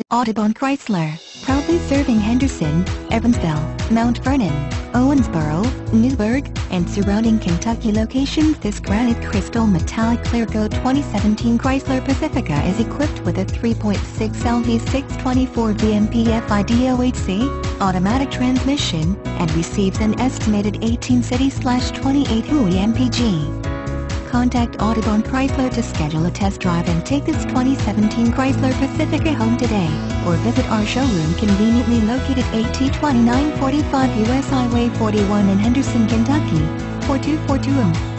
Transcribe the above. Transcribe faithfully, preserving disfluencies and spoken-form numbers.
Audubon Chrysler, proudly serving Henderson, Evansville, Mount Vernon, Owensboro, Newburgh, and surrounding Kentucky locations. This granite crystal metallic clear-coat twenty seventeen Chrysler Pacifica is equipped with a three point six L V six twenty-four V M P F I D O H C, automatic transmission, and receives an estimated eighteen city twenty-eight W I M P G. Contact Audubon Chrysler to schedule a test drive and take this twenty seventeen Chrysler Pacifica home today, or visit our showroom conveniently located at twenty-nine forty-five U S Highway forty-one in Henderson, Kentucky, four two four two zero.